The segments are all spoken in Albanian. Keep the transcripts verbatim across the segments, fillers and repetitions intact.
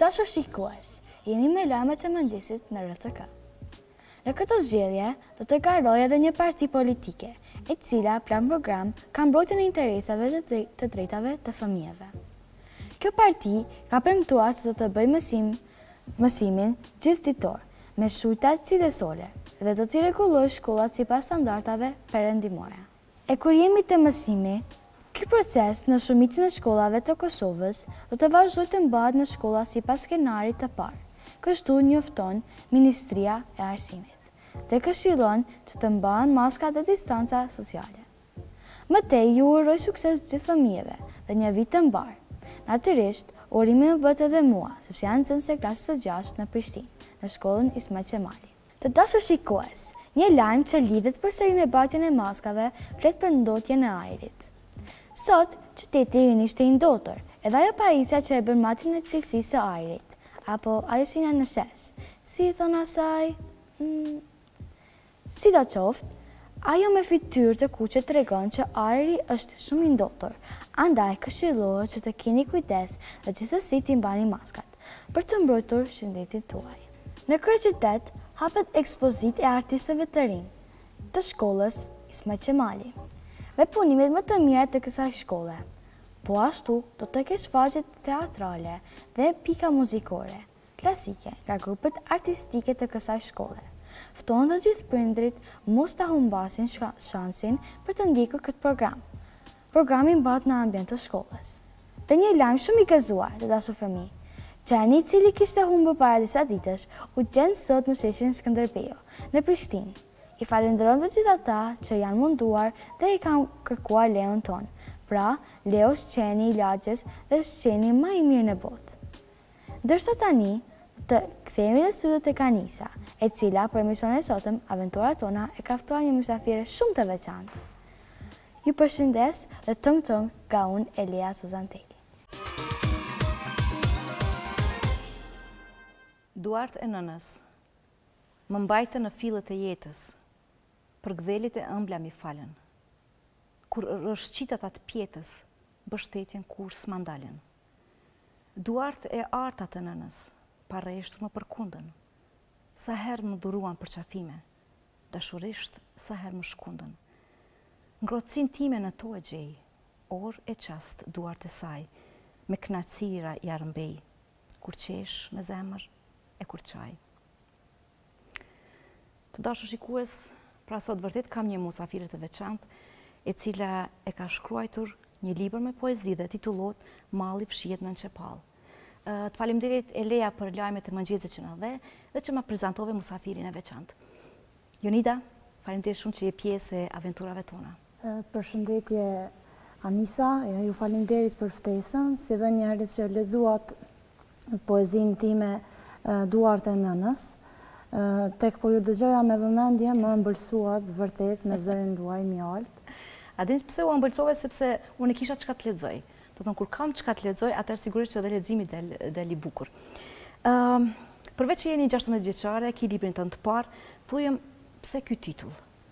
dashur shikues, jemi me lajmet e mëngjesit në R T K. Në këtë zgjedhje do të garojë edhe një parti politike, e cila plan program ka mbrojtjen e interesave të, të drejtave të fëmijëve. Kjo parti ka premtuar se do të bëjë mësim, mësimin gjithditor me shujta cilësore dhe do t'i rregullojë shkollat sipas standardave perëndimore. E kur jemi te mësimi, ky proces në shumicën e shkollave të Kosovës do të vazhdojë të mbahet në shkolla sipas skenarit të parë. Kështu njofton Ministria e Arsimit dhe këshillon të të mbahen maskat dhe distanca sociale. Mëtej ju uroj sukses gjithë fëmijëve dhe një vit të mbar. Natyrisht, urimi më bët edhe mua, sepse janë nxënës e klasës së gjashtë në Prishtinë, në shkollën Ismail Qemali. Të dashur shikues, një lajm që lidhet përsëri me mbajtjen e maskave flet për ndotjen e ajrit. Sot, qyteti ynë ishte i ndotur, edhe ajo pajisja që e bën matjen e cilësisë së ajrit, apo ajo sinja në shesh. Si thon asaj? Hmm. Si do qoftë, ajo me fytyrë të kuqe tregon që ajri është shumë i ndotur, andaj këshillohet që të keni kujdes dhe gjithsesi t'i mbani maskat për të mbrojtur shëndetin tuaj. Në kryeqytet hapet ekspozit e artistëve të rinj të shkollës Ismail Qemali, me punimet më të mira të kësaj shkolle. Po ashtu do të kesh faqet teatrale dhe pika muzikore, klasike nga grupet artistike të kësaj shkolle. Ftohen të gjithë prindrit mos ta humbasin shansin për të ndjekur këtë program. Programi mbahet në ambient të shkollës. Dhe një lajm shumë i gëzuar të dashur fëmijë. Qeni i cili kishte humbur para disa ditësh u gjen sot në sheshin Skënderbeu, në Prishtinë. I falenderojmë të gjithë ata që janë munduar dhe i kanë kërkuar lejon ton. Pra, Leo Shqeni i Lagjës dhe Shqeni më i mirë në botë. Ndërsa tani të kthehemi në studiot e Kanisa, e cila për emisionin e sotëm Aventurat tona e ka ftuar një mysafire shumë të veçantë. Ju përshëndes dhe tëng tëng nga unë Elia Suzanteli. Duart e nënës më mbajtë në fillët e jetës, për gdhelit e ëmbla mi falen, kur rëshqitat atë pjetës, bështetjen kur s'mandalen. Duart e artat e nënës, pareshtur më përkundën, sa herë më dhuruan për qafime, dashurisht sa herë më shkundën. Ngrotësin time në to e gjej, or e qast duart e saj, me knacira i arëmbej, kur qesh me zemër e kur qaj. Të dashur shikues, pra sot vërtet kam një musafire të veçantë, e cila e ka shkruajtur një libër me poezi dhe titullohet Malli fshihet nën Çepall. Të faleminderit Elea për lajmet e mëngjesit që na dhe dhe që ma prezantove musafirin e veçantë. Jonida, faleminderit shumë që je pjesë e aventurave tona. Përshëndetje Anisa, ju faleminderit për ftesën, si dhe një herë që lexuat poezinë time Duart e nënës. Tek po ju dëgjoja me vëmendje, më ëmbëlsuat vërtet me zërin tuaj mjalt. A din pse u ëmbëlsove? Sepse unë kisha çka të lexoj. Do të thonë kur kam çka të lexoj, atëherë sigurisht që edhe leximi del del i bukur. Ëm, përveç që jeni gjashtëmbëdhjetë vjeçare, ki librin tënd të parë, thujem pse ky titull?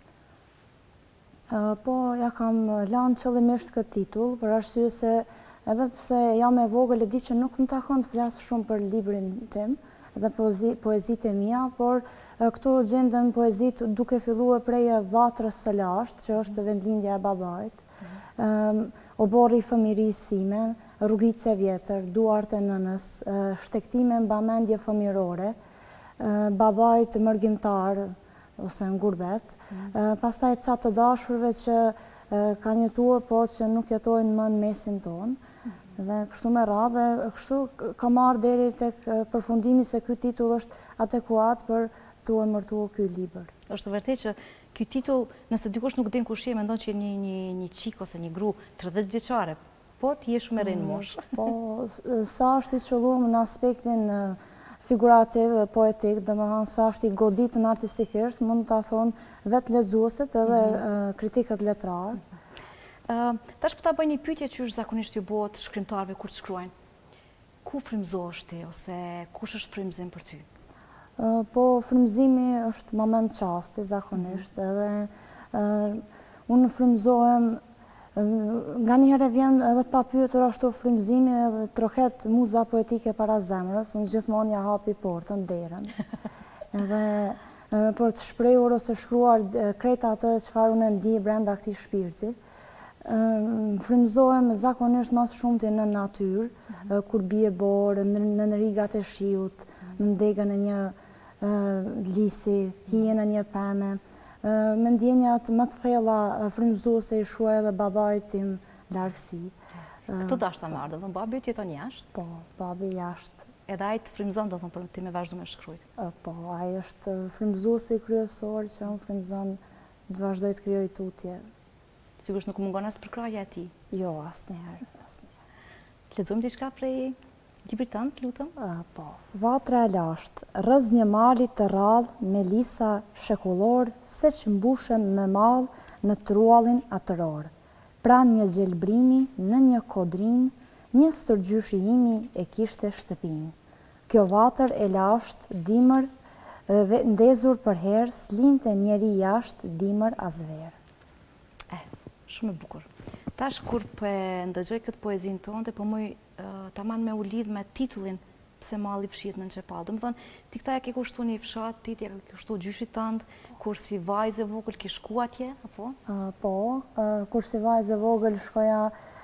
Po ja kam lanë qëllimisht këtë titull, për arsye se edhe pse jam e vogël e di që nuk më takon të flas shumë për librin tim dhe poezitë e mia, por këtu gjendem poezit duke filluar prej Vatrës së lashtë, që është vendlindja e babait, Oborri i fëmirisë sime, Rrugica e vjetër, Duart e nënës, Shtektime mba mendje fëmirore, Babait mërgjimtar ose në gurbet, pastaj ca të dashurve që kanë jetuar po që nuk jetojnë më në mesin tonë. Dhe kështu me radhë, kështu ka marrë deri tek përfundimi se ky titull është adekuat për të emërtuar ky libër. Është vërtet që ky titull, nëse dikush nuk din kush je, mendon që je një një një çik ose një gru tridhjetë vjeçare, po ti je shumë e rinë moshë. Po, sa është i qëlluar në aspektin figurativ, poetik, domethënë sa është i goditur artistikisht, mund ta thonë vetë lexuesit edhe kritikët letrar. Tash po ta bëj një pyetje që është zakonisht ju bëhet shkrimtarëve kur të shkruajnë. Ku frymëzohesh ti ose kush është frymëzim për ty? Po frymëzimi është moment çasti zakonisht, edhe unë frymëzohem Nga njëherë vjen edhe pa pyetur ashtu frymëzimi edhe trohet muza poetike para zemrës, unë gjithmonë ja hapi portën, derën. Edhe për të shprehur ose shkruar krejt atë çfarë unë ndi brenda këtij shpirti. Frymëzohem zakonisht mas shumti në natyrë, kur bie borë, në rigat e shiut, në ndegën e një lisi, hijen e një pemë. Me ndjenjat më të thella frymëzuese i shkruaj edhe babait tim largësi. Këtë dashta me ardhë, dhe babi të jeton jashtë? Po, babi jashtë. Edhe ai të frymëzon, do thonë, për ti me vazhdu me shkrujt? Po, ai është frymëzuesi kryesor që unë frymëzon të vazhdoj të krijoj tutje. Sigurisht nuk mungon as për krahja e tij? Jo, asnjëherë, asnjëherë. Të lexojmë diçka prej librit tënd, lutem? Po. Vatra e lashtë, rrëz një mali të rrallë me lisa shekullor, se që mbushem me mallë në truallin atëror. Pran një gjelbrimi në një kodrim, një stërgjyshi imi e kishte shtëpin. Kjo vatër e lashtë, dimër, ndezur për herë, slinte njeri jashtë, dimër asver. Eh, shumë e bukur. Tash kur për ndëgjoj këtë poezin tonë, po muj taman me u lidh me titullin Pse malli fshihet në Nxepall. Do të thonë, ti këta e ke kushtu një fshat, ti e ke kushtu gjyshit tënd, kur si vajzë e vogël ke shku atje, apo? Po, kur si vajzë e vogël shkoja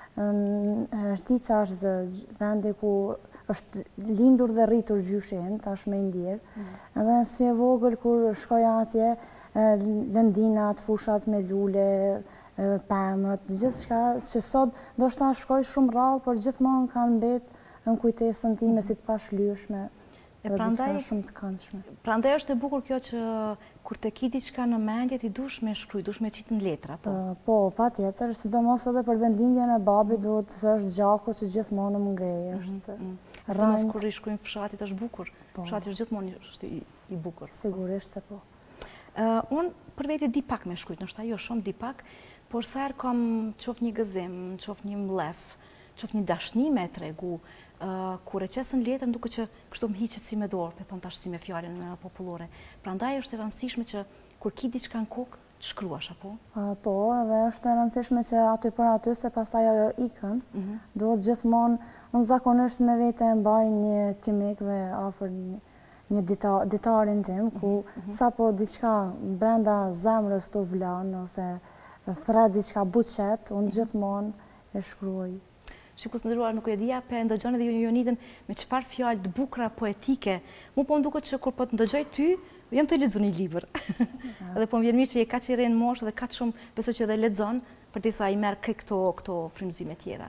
në Rtica, është vendi ku është lindur dhe rritur gjyshi im, tash me ndjerë. Edhe si e vogël kur shkoja atje, lëndinat, fushat me lule, pemët, gjithë shka që sot do shta shkoj shumë rrallë, por gjithmonë kanë mbet në kujtesën time si të pashlyeshme dhe diçka shumë të këndshme. Prandaj është e bukur kjo që kur të ki diçka në mendje ti dush me shkruaj, dush me qitë në letra, po? Po, pa tjetër, sidomos edhe për vendlindjen e babit duhet të është gjaku që gjithmonë më ngrej, është rrënd. Sidomos kur i shkruajmë fshatit është bukur, fshati është gjithmonë është i bukur. Sigurisht se po. Unë për veti di pak me shkruajt, nështë ajo shumë di pak, por sa herë kam qof një gëzim, qof një mlef, qof një dashni me tregu, kur e qesën letër, duke që kështu më hiqet si me dorë, pe thonë tash si me fjalën popullore. Prandaj është e rëndësishme që kur ki diçka në kokë, të shkruash, apo? Po, dhe është e rëndësishme që aty për aty, se pastaj ajo ikën, duhet gjithmonë, unë zakonisht me vete e mbaj një kimik dhe afër një ditarin tim, ku sa po diçka brenda zemrës të vlan, ose thra diçka buqet, unë gjithmonë e shkruaj. Shikus ndëruar, nuk e dhja pe ndëgjone dhe Jonidën me qëfar fjallë të bukra poetike. Mu po më duket që kur po të ndëgjoj ty, jam të lexu një libër. Dhe po më vjen mirë që je ka që i rejnë moshë dhe ka që shumë besoj që edhe lexon, për disa i merë kre këto frymëzime tjera.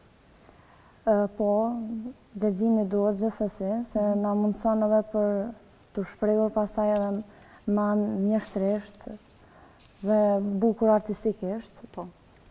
Po, leximi duhet gjithsesi, se na mundson edhe për të shprehur pastaj edhe ma mjeshtrisht dhe bukur artistikisht. Po.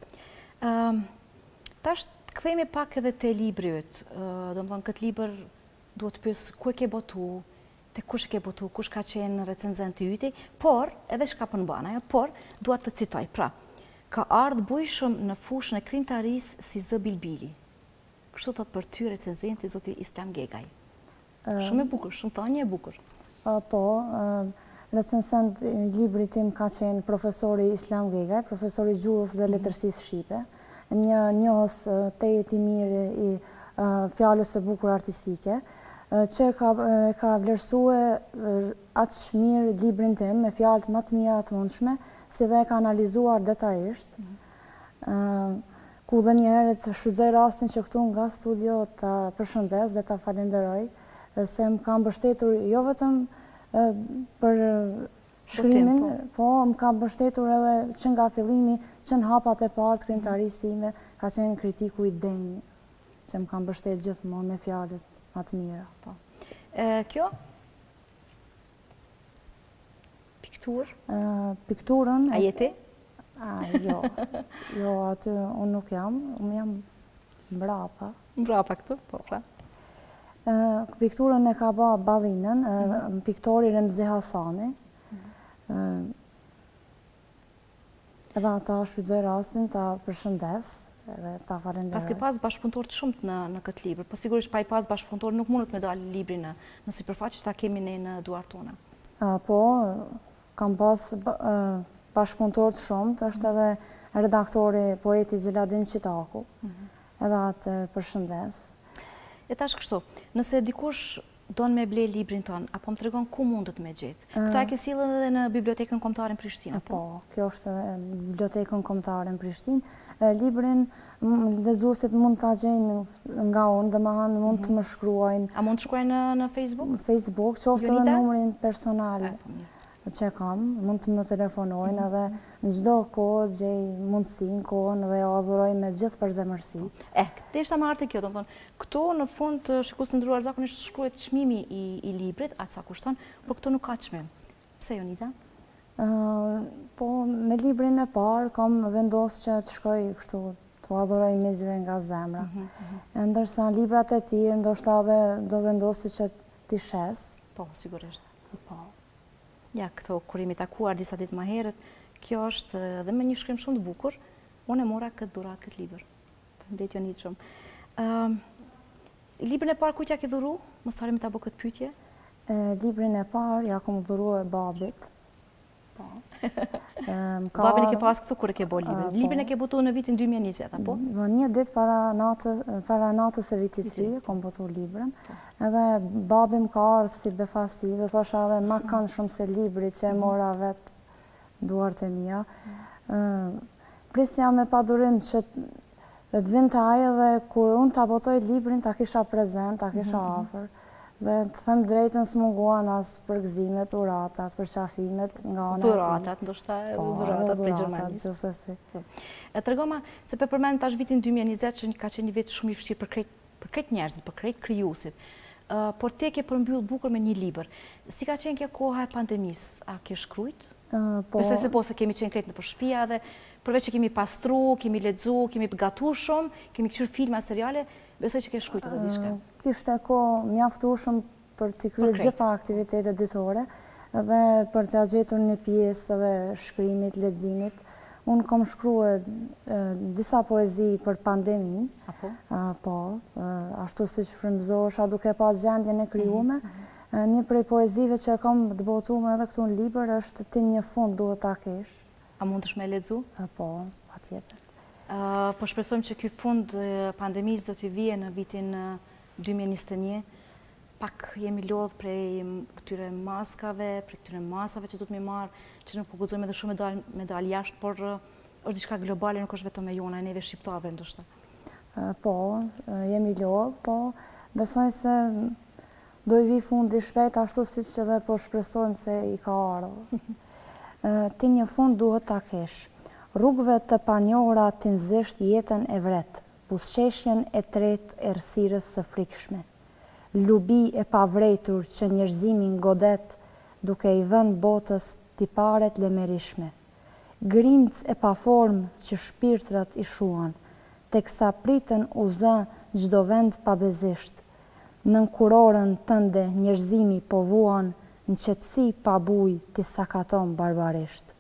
Tash kthehemi pak edhe te libri yt. Do të thonë këtë libër duhet të pyes ku e ke botu, te kush e ke botu, kush ka qenë recenzenti yti, por edhe çka po mban ajo, por dua të citoj. Pra, ka ardhur bujshëm në fushën e krimtarisë si zë Bilbili. Kështu thot për ty recenzenti zoti Islam Gegaj. Shumë e bukur, shumë thënie e bukur. Po, recenzent i librit tim ka qenë profesori Islam Gegaj, profesori gjuhës dhe letërsisë shqipe. Një njohës tejet i mirë i fjallës së bukur artistike, që ka vlerësue aq mirë librin tim me fjallët më të mira të mundshme, si dhe ka analizuar detajisht, ku dhe njëherë të shfrytëzoj rastin që këtu nga studio të përshëndes dhe të falenderoj, se më kam mbështetur jo vetëm për shkrimin, po më ka mbështetur edhe që nga fillimi, që në hapat e partë krimtarisime, ka qenë kritiku i denjë, që më ka mbështet gjithmonë me fjalët më të mira. Kjo? Piktur? Pikturën... A jeti? Jo, jo, aty unë nuk jam, unë jam mbrapa. Mbrapa këtu, po, pra. Pikturën e ka ba Ballinën, piktori Remzi Hasani. Edhe ata shfrytëzoj rastin të përshëndes edhe të falenderoj. Pas ke pas bashkëpunëtor të shumët në këtë libër, po sigurisht pa i pas bashkëpunëtor nuk mundet me dalë libri në sipërfaqe që ta kemi ne në duart tona. Po, kam pas bashkëpunëtor të shumët, është edhe redaktori poeti Gjeladin Qitaku, edhe atë përshëndes. E tash kështu, nëse dikush donë me ble librin tonë, apo më tregon ku mundet me gjetë? Këta e ke sjellë edhe në Bibliotekën Kombëtare në Prishtinë, po? Po, kjo është Bibliotekën Kombëtare në Prishtinë. Librin lexuesit mund ta gjejnë nga unë, domethënë mund të më shkruajnë. A mund të shkruajnë në Facebook? Në Facebook, qoftë edhe numrin personal që kam, mund të më telefonojnë edhe në çdo kohë gjej mundësinë, kohën dhe ja adhuroj me gjithë përzemërsi. E, këtë ishta më artë kjo, do më thonë, këto në fund shikues të nderuar zakonisht shkruhet çmimi i, i librit, atë sa kushton, por këto nuk ka çmim. Pse Jonida? Uh, po, me librin e parë kam vendos që të shkoj kështu, të adhuroj me gjithë nga zemra. Mm -hmm. Ndërsa librat e tjerë ndoshta edhe do vendosi që t'i shes. Po, sigurisht. Po. Ja, këto kur jemi takuar disa ditë më herët, kjo është edhe me një shkrim shumë të bukur, unë e mora këtë dhurat, këtë libër. Përndet jo një shumë. Uh, librin e parë kujt ja ke dhuru? Mos të harrojmë ta bëj këtë pyetje. Librin e parë ja kam dhuru e babit. Po. Ka... Babin e ke pas këtu kur e ke bo librin. Uh, librin e ke botu në vitin dy mijë e njëzet, apo? Një ditë para, natë, para natës e vitit të ri, kam botu librin. Edhe babim ka ardhë si befasi, do thosha edhe ma kanë shumë se libri që e mora vetë duart e mija. Prisja me padurim që të vind të aje dhe kur unë të botoj librin, ta kisha prezent, ta kisha afer. Dhe të them drejtën së munguan as për gëzimet, uratat, për qafimet nga ona e ti. Uratat, ndoshta uratat për Gjermanisë. Gjithsesi. E tregoma se pe përmend tash vitin dy mijë e njëzet që ka qenë një vit shumë i vështirë për krejt për krejt njerëzit, për krejt krijuesit. Uh, por te ke përmbyll bukur me një libër. Si ka qenë kjo koha e pandemisë? A ke shkrujt? Uh, po... Besoj se po, se kemi qenë krejt në përshpia dhe përveç që kemi pastru, kemi lexu, kemi gatu shumë, kemi këshur filma, seriale, besoj që ke shkrujt edhe diçka. Uh, Kishte kohë mjaftueshëm për të kryer gjitha aktivitetet ditore dhe për të gjetur një pjesë edhe shkrimit, leximit. Unë kam shkruar disa poezi për pandemin, po, ashtu si që frymëzohesha duke pas gjendjen e krijuar. Një prej poezive që kam të botuar edhe këtu në libër është Ti një fund duhet ta kesh. A mundesh me lexu? Po, patjetër. Po shpresojmë që ky fund pandemisë do të vijë në vitin dy mijë e njëzet e një. Pak jemi lodh prej këtyre maskave, prej këtyre masave që do të mi marë, që nuk po guxojmë edhe shumë me dal jashtë, por është diçka globale, nuk është vetëm e jona, e neve shqiptarëve ndoshta. Po, jemi lodh, po besoj se do i vi fundi shpejt ashtu siç edhe po shpresojmë se i ka ardhur. Ti një fund duhet ta kesh. Rrugëve të panjohura ti nxesht jetën e vret, buzëqeshjen e tretë e errësirës së frikshme. Lubi e pavrejtur që njerëzimin godet duke i dhënë botës tiparet lemerishme. Grimc e paform që shpirtrat i shuan, teksa pritën u zë çdo vend pabezisht. Nën kurorën tënde njerëzimi po vuan, në qetësi pa buj ti sakaton barbarisht.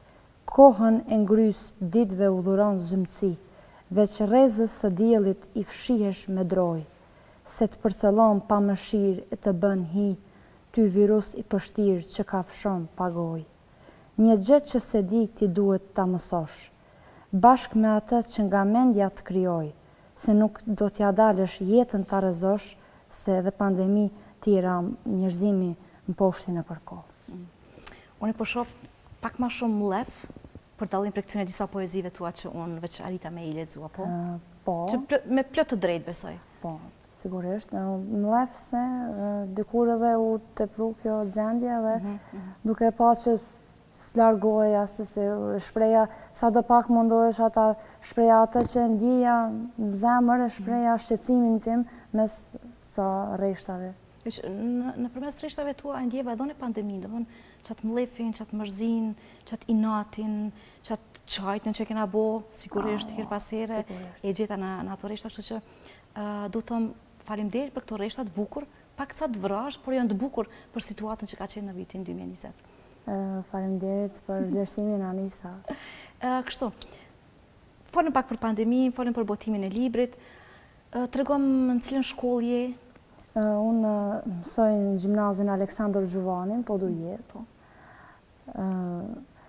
Kohën e ngrys ditëve u dhuron zymtësi, veç rrezës së diellit i fshihesh me droj. Se të përcëllon pa mëshirë e të bën hi, ty virus i pështirë që ka fshon pagoj. Një gjë që se di ti duhet ta mësosh, bashk me atë që nga mendja të krijoj, se nuk do t'ja dalësh jetën ta rrezosh, se edhe pandemi tira njerëzimi në poshtin e përkohë. Mm. Unë po shoh pak më shumë mlef për dallim prej këtyre disa poezive tua që unë veç arrita me i lexua, po? Uh, po. Që plë, me plot të drejtë besoj. Po. Sigurisht, në lef se dikur edhe u tepru kjo gjendje dhe mm -hmm. duke pa që s'largoja, se se shpreja, sa do pak mundohesh ata shpreja atë që ndjeja në zemër e shpreja mm -hmm. shqetësimin tim mes ca rreshtave. Në, në përmes rreshtave tua e ndjeva edhe në pandemin, do thonë qatë mlefin, qatë mërzin, qatë inatin, qatë qajtën që kena bo, sigurisht, her pas here, e gjeta në, në ato rreshta, kështu që uh, du thëmë faleminderit për këto rreshta të bukur, pak ca të vrash, por janë të bukur për situatën që ka qenë në vitin dy mijë e njëzet. Uh, faleminderit për vlerësimin Anisa. Uh, kështu, folëm pak për pandemin, folëm për botimin e librit, uh, tregom në cilën shkollë je? Uh, unë uh, mësoj në gjimnazin Aleksandr Zhuvanin, po du jetë. Po. Uh,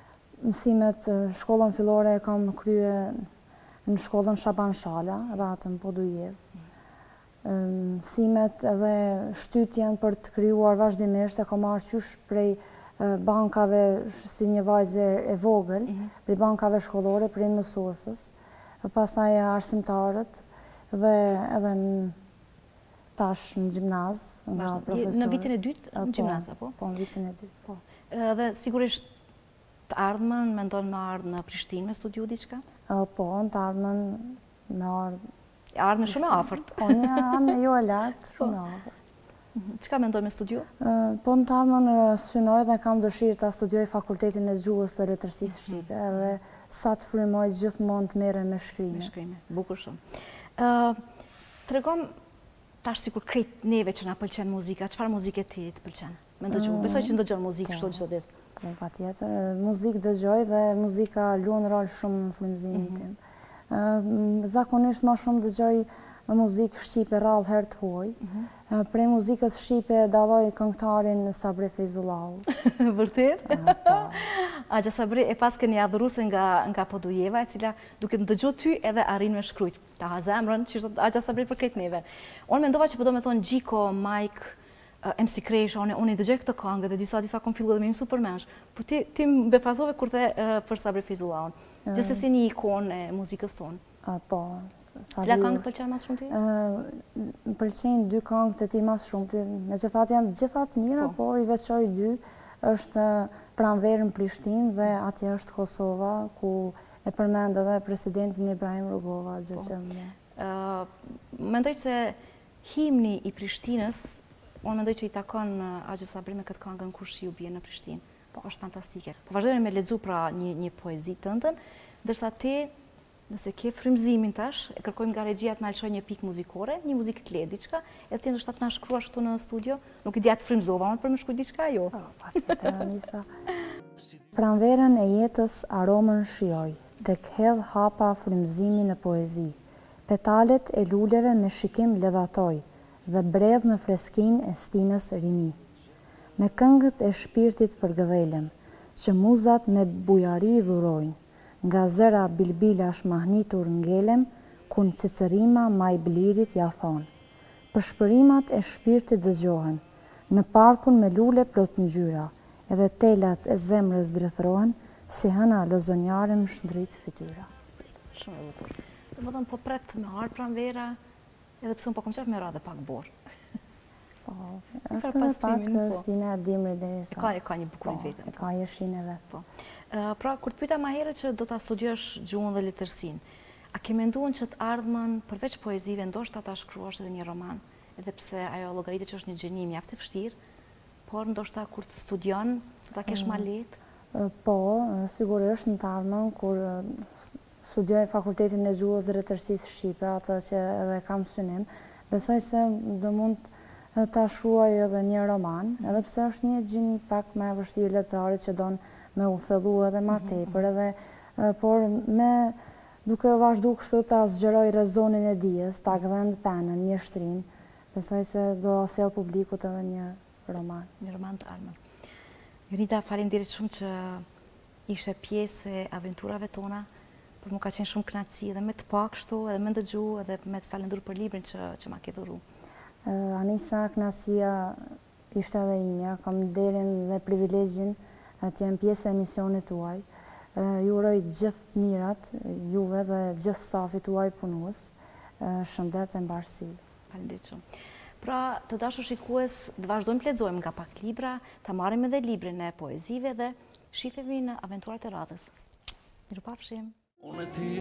Mësimet shkollën fillore e kam krye në shkollën Shaban Shala, edhe atë në Podujev. Mësimet edhe shtytjen për të krijuar vazhdimisht e kam marrë qysh prej bankave si një vajzë e vogël, prej bankave shkollore, prej mësuesës, pastaj arsimtarët dhe edhe në tash në gjimnaz, nga profesorët. Në vitin e dytë në gjimnaz, apo? Po, në vitin e dytë. Dhe sigurisht të ardhmen me ndonë me ardhë në Prishtinë me studiu diqka? Po, në të ardhmen me ardhë. Ardhmen shumë e afërt. Po, një ardhme jo e lartë, shumë e afërt. Qëka me ndonë me studiu? Po, në të ardhmen synoj dhe kam dëshirë të studioj Fakultetin e Gjuhës dhe Letërsisë Shqipe, edhe sa të frymoj gjithmonë të mere me shkrime. Me shkrime, bukur shumë. Të regom, tash sikur krejt neve që na pëlqen muzika, çfarë muzike ti të pëlqen? Me ndëgju, besoj që ndëgjon muzikë kështu çdo ditë. Po, patjetër, muzikë dëgjoj dhe muzika luan rol shumë në frymëzimin tim. Zakonisht më shumë dëgjoj muzikë shqipe rrallë herë të huaj. Prej muzikës shqipe dalloj këngëtarin Sabri Fejzullahu. Vërtet? Agja Sabri e pas keni adhuruse nga Podujeva, e cila duke të dëgju ty edhe arrin me shkrujt. Ta ha zemrën, që është Agja Sabri për krejt neve. Unë mendova që po do me thonë Gjiko, Mike, em si Kresh, unë i dëgjoj këtë këngë dhe disa disa kom fillu dhe me im supermensh. Po ti më befazove kur the për Sabri Fejzullahun. Gjithse si një ikon e muzikës tonë. Po. Cila këngë pëlqen mas shumë ti? Më pëlqen dy këngë të ti mas shumë ti. Me gjithat janë gjithat mira, po i veçoj dy. është Pranverë në Prishtinë dhe atje është Kosova, ku e përmend edhe presidentin Ibrahim Rugova. Mendoj që himni i Prishtinës, unë mendoj që i takon Agja Sabri me këtë këngën kur shi u bje në Prishtinë. Po, është fantastike. Po vazhdojnë me lexu pra një poezi tëndën, ndërsa ti, nëse ke frymëzimin tash, e kërkojmë nga regjia të na lëshoj një pikë muzikore, një muzikë të lehtë diçka, edhe ti ndoshta të na shkruash këtu në studio, nuk i di atë frymëzova unë për më shkruaj diçka jo. Po, patjetër Anisa. Pranverën e jetës aromën shijoj, tek hedh hapa frymëzimin e poezi. Petalet e luleve me shikim ledhatoj dhe bredh në freskinë e stinës rini. Me këngët e shpirtit përgëdhelem, që muzat me bujari dhurojnë. Nga zëra bilbila shmahnitur ngelem, kun cicërima maj blirit ja thonë. Për shpërimat e shpirtit dëgjohen, në parkun me lule plot ngjyra, edhe telat e zemrës drethrohen, si hëna lozonjarem shndrit fytyra. Shumë e bukur. Dhe më dhëmë po pret me harë Pranvera, edhe pësë unë po kom qef me ra dhe pak borë. Po, është edhe pak Stina Dimri dhe njësa. E ka një bukurin vetë. E ka jeshin edhe. Pra, kur të pyta ma herë që do të studiosh gjuhën dhe letërsin, a ke menduar që të ardhmen, përveç poezive, ndoshta ta shkruash edhe një roman, edhe pse ajo llogaritet që është një gjeni mjaft e vështirë, por ndoshta kur të studion, do ta kesh ma lehtë? Po, sigurisht në të ardhmen kur studioj Fakultetin e Gjuhës dhe Letërsisë Shqipe, atë që edhe kam synim, besoj se do mund ta shkruaj edhe një roman, edhe pse është një gjeni pak më e vështirë letrare që don me u thellu edhe ma tepër, edhe, por me duke vazhdu kështu ta zgjeroj rezonin e dijes, ta gdhend penën, mjeshtrin, besoj se do asel publikut edhe një roman. Një roman të ardhmen. Jonida, faleminderit shumë që ishe pjesë e aventurave tona, për mu ka qenë shumë kënaqësi edhe me të pa kështu, edhe me ndëgju, edhe me të falendur për librin që, që ma ke dhuru. Anisa, kënaqësia ishte edhe imja, kam nderin dhe privilegjin të jem pjesë e emisionit tuaj. Ju uroj gjithë të mirat, juve dhe gjithë stafit tuaj punues, shëndet e mbarësi. Faleminderit shumë. Pra, të dashur shikues, të vazhdojmë të lexojmë nga pak libra, ta marrim edhe librin e poezive dhe shifemi në aventurat e radhës. Mirupafshim.